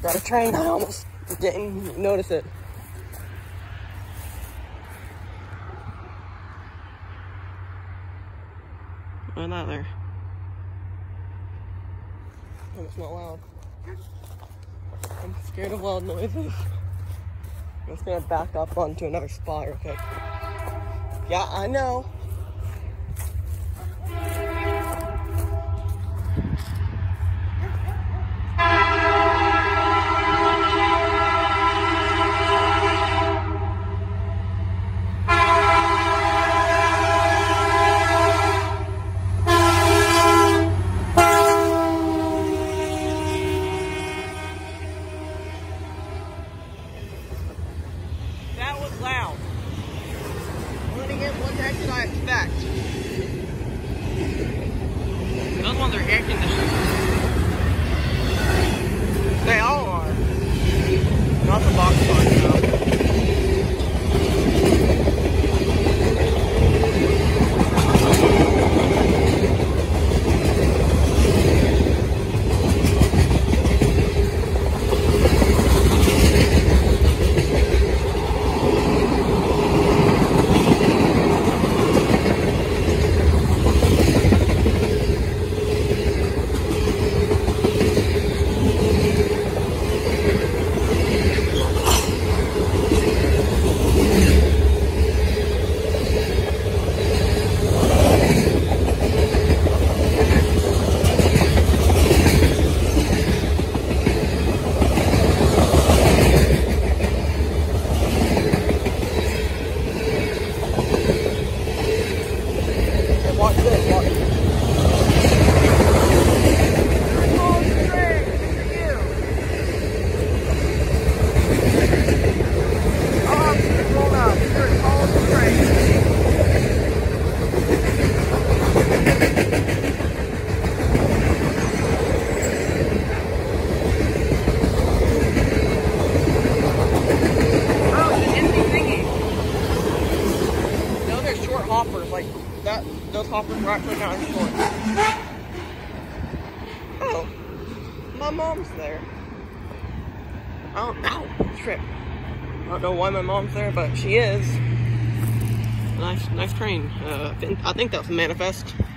Got a train. I almost didn't notice it. What's that there? Oh, it's not loud. I'm scared of loud noises. I'm just gonna back up onto another spot real quick. Yeah, I know. That was loud. What the heck did I expect? Those ones are air conditioned. They all are. Not the box ones, though. Watch this, watch. Hoppers like that, those hoppers were actually kind of short. Oh, my mom's there. Ow, trip. I don't know why my mom's there, but she is. Nice train. I think that was a Manifest.